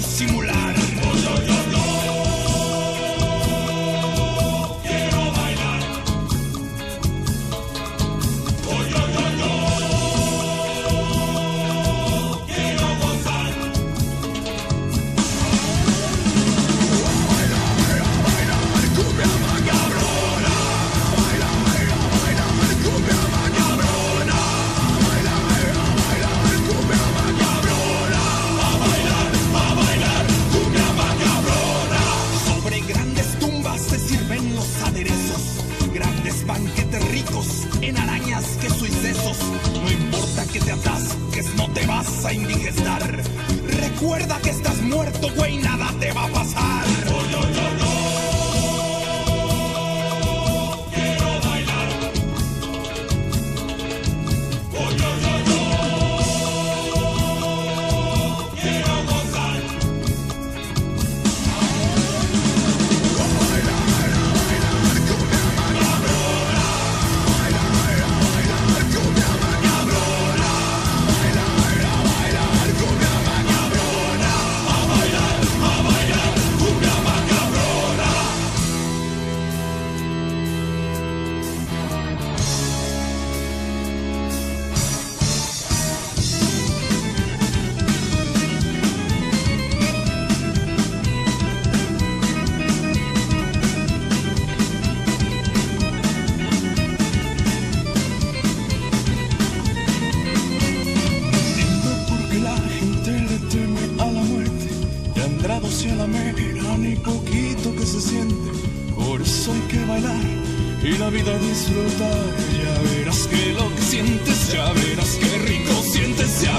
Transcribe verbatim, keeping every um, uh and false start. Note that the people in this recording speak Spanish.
disimular. Oh, yo, yo, yo. Quiero bailar. Oh, yo, yo, yo. Quiero gozar. Baila, baila, baila, cumbia macabrona. Baila, baila, baila, cumbia macabrona. Baila, baila, baila, cumbia macabrona. A bailar, a bailar, cumbia macabrona. Sobre grandes tumbas se sirven los aderezos. Grandes banquetes ricos en arañas, queso y sesos. No importa que te atasques, no te vas a indigestar. Recuerda que estás muerto, güey, nada te va a pasar. Oh, yo, yo, yo. Quiero bailar. Oh, yo, yo, yo. Quiero gozar. Baila, baila, baila, cumbia macabrona. Baila, baila, baila, cumbia macabrona. Baila, baila, baila, cumbia macabrona. A bailar, a bailar, cumbia macabrona. Entiendo por qué la gente le teme a la muerte. Y Andrado se la mera, ni poquito que se siente. Por eso hay que bailar y la vida disfrutar. Ya verás que lo que sientes, ya verás que rico sientes, ya